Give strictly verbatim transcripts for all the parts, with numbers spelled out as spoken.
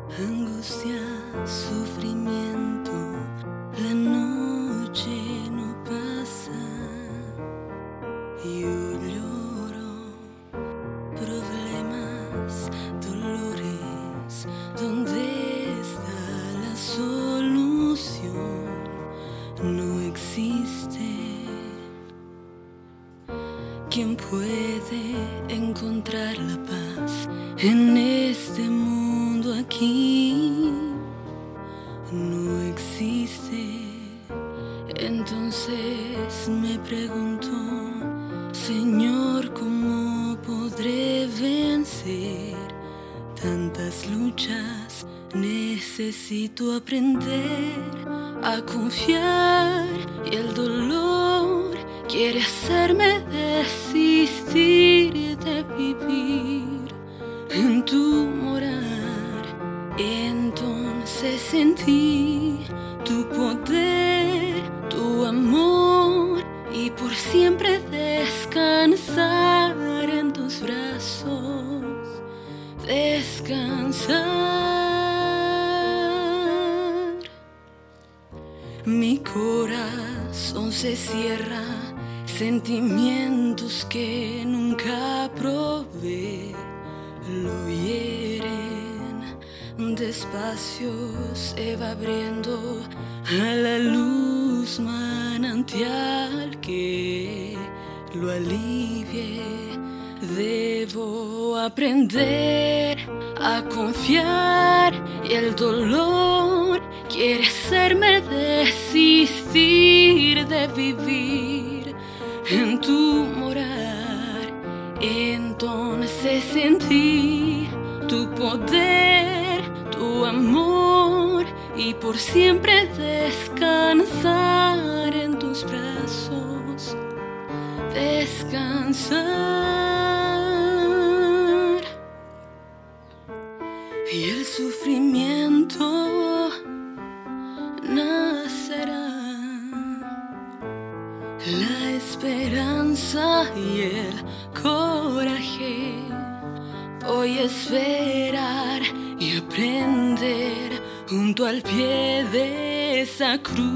Angustia, sufrimiento, la noche no pasa. Yo lloro, problemas, dolores, ¿dónde está la solución? No existe. ¿Quién puede encontrar la paz en este mundo aquí? No existe. Entonces me pregunto, Señor, ¿cómo podré vencer tantas luchas? Necesito aprender a confiar y el dolor quiere hacerme desistir de vivir en tu morar. Entonces sentí tu poder, tu amor, y por siempre descansar en tus brazos, descansar. Mi corazón se cierra, sentimientos que nunca probé lo hieren. Despacio se va abriendo a la luz manantial que lo alivie. Debo aprender a confiar y el dolor quiere hacerme desistir de vivir en tu morar. Entonces sentí tu poder, tu amor, y por siempre descansar en tus brazos, descansar. Y el sufrimiento nacerá, la esperanza y el coraje. Voy a esperar y aprender junto al pie de esa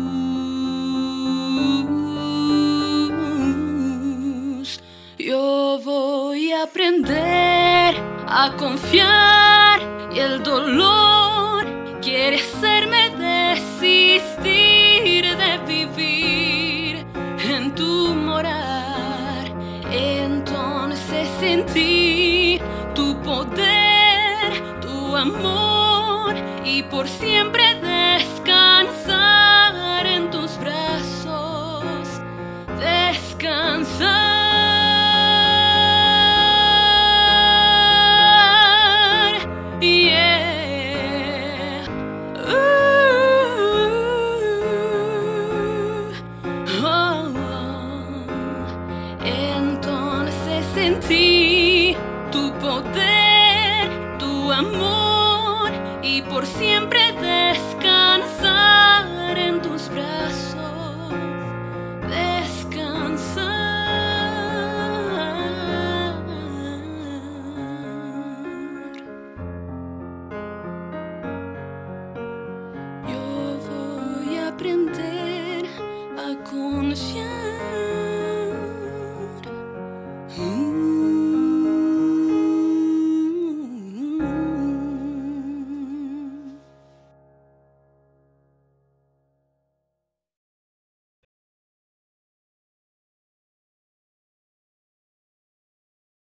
cruz. Yo voy a aprender a confiar y el dolor quiere hacerme desistir de vivir en tu morar. Entonces sentí tu poder, tu amor, y por siempre descansar en tus brazos, descansar. Yeah. Uh, oh, oh. Entonces sentí tu poder, tu amor, y por siempre descansar en tus brazos, descansar. Yo voy a aprender a confiar